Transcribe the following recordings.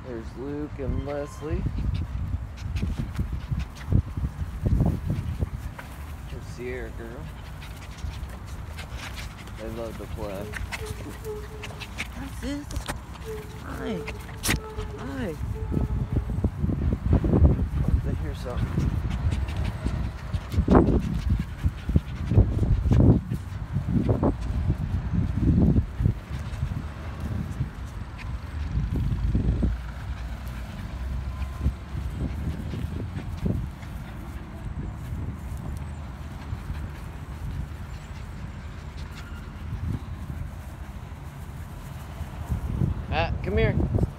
There's Luke and Leslie. There's Sierra girl. They love to play. What's this? Hi. Hi. Oh, they hear something. Come here.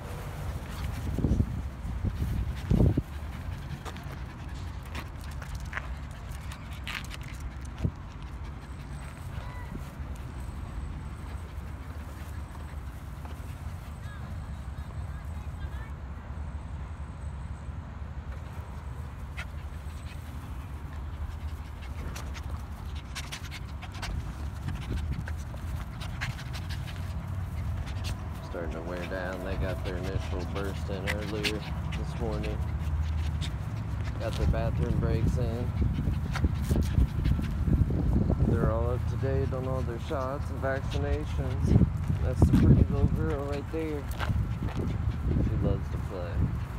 Starting to wear down. They got their initial burst in earlier this morning. Got their bathroom breaks in. They're all up to date on all their shots and vaccinations. That's the pretty little girl right there. She loves to play.